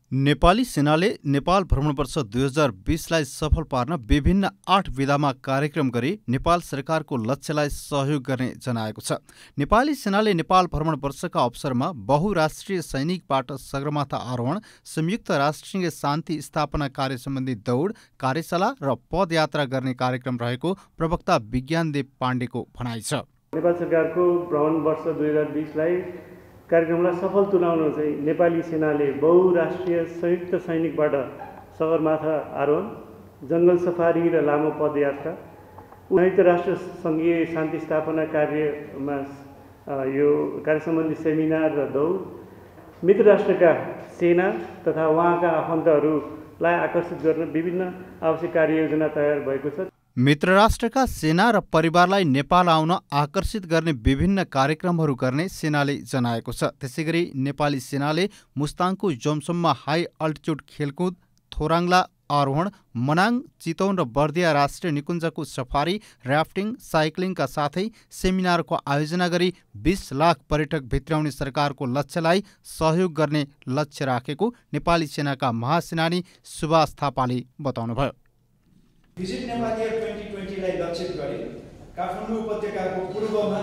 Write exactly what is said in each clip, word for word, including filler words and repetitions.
नेपाली सेनाले नेपाल भ्रमण वर्ष दुई हजार बीसलाई सफल पार्न विभिन्न आठ विधामा कार्यक्रम गरी नेपाल सरकारको लक्ष्यलाई सहयोग गर्ने जनाएको छ। नेपाली सेनाले नेपाल भ्रमण वर्षका अवसरमा बहुराष्ट्रिय सैनिकबाट सगरमाथा आरोहण, संयुक्त राष्ट्रिय शान्ति स्थापना कार्य सम्बन्धी दौड, कार्यशाला र पदयात्रा गर्ने कार्यक्रम रहेको प्रवक्ता विज्ञानदेव पाण्डेको भनाइ छ। नेपाल सरकारको भ्रमण वर्ष दुई हजार बीसलाई कार्यक्रमलाई सफल तुल्याउन चाहिँ नेपाली सेनाले बहुराष्ट्रिय संयुक्त सैनिकबाट सगरमाथा आरोहण, जङ्गल सफारी र लामो पदयात्रा, संयुक्त राष्ट्र सङ्घीय शान्ति स्थापना कार्यमा यो कार्य सम्बन्धी सेमिनार र दौड, मित्र राष्ट्रका सेना तथा उहाँका आफन्तहरूलाई आकर्षित गर्न विभिन्न आवश्यक कार्ययोजना तयार भएको छ। मित्र राष्ट्रका सेना र परिवारलाई नेपाल आउन आकर्षित गर्ने विभिन्न कार्यक्रमहरू गर्ने सेनाले जनाएको छ। त्यसैगरी नेपाली सेनाले मुस्ताङको जोमसोममा हाई अल्टिच्युड खेलकुद, थोराङला आरोहण, मनाङ, चितवन र बर्दिया राष्ट्रिय निकुञ्जको सफारी, राफ्टिङ, साइक्लिङका साथै सेमिनारको आयोजना गरी बीस लाख पर्यटक भित्राउने सरकारको लक्ष्यलाई सहयोग गर्ने लक्ष्य राखेको नेपाली सेनाका महासेनानी सुभाष थापाले बताउनुभयो। भिजिट नेपाल इयर ट्वेन्टी ट्वेन्टीलाई लक्षित गरी काठमाडौँ उपत्यकाको पूर्वमा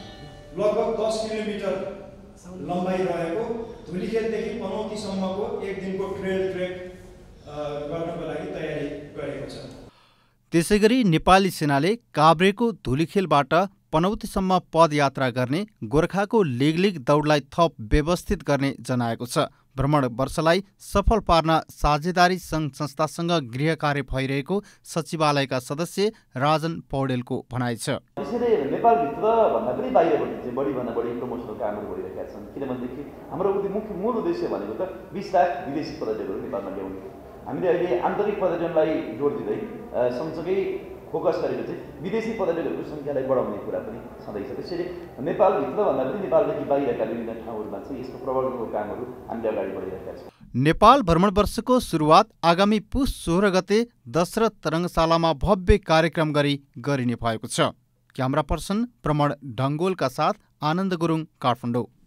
लगभग दस किलोमिटर लम्बाइ रहेको धुलीखेलदेखि पनौतीसम्मको एक दिनको ट्रेल ट्रेक गर्नको लागि तयारी गरेको छ। त्यसैगरी नेपाली सेनाले काभ्रेको धुलीखेलबाट पनौतीसम्म पदयात्रा गर्ने, गोर्खाको लिगलिग दौडलाई थप व्यवस्थित गर्ने जनाएको छ। भ्रमण वर्षलाई सफल पार्न साझेदारी सङ्घ संस्थासँग गृह कार्य भइरहेको सचिवालयका सदस्य राजन पौडेलको भनाइ छ। त्यसैले नेपालभित्र भन्दा पनि बाहिरबाट चाहिँ बढीभन्दा बढी प्रमोसनल कामहरू भइरहेका छन्। किनभनेदेखि हाम्रो मुख्य मूल उद्देश्य भनेको त बिस लाख विदेशी पर्यटकहरू नेपालमा ल्याउने। हामीले अहिले आन्तरिक पर्यटनलाई जोड दिँदै सँगसँगै फोकस गरेको चाहिँ विदेशी पर्यटकहरूको सङ्ख्यालाई बढाउने कुरा पनि छँदैछ। त्यसैले नेपालभित्र भन्दा पनि नेपालदेखि बाहिरका विभिन्न ठाउँहरूमा चाहिँ यस्तो प्रवर्धनको कामहरू हामीले अगाडि बढिरहेका छौँ। नेपाल भ्रमण वर्षको सुरुवात आगामी पुस सोह्र गते दशरथ तरङ्गशालामा भव्य कार्यक्रम गरी गरिने भएको छ। क्यामेरा पर्सन प्रमण ढङ्गोलका साथ आनन्द गुरुङ, काठमाडौँ।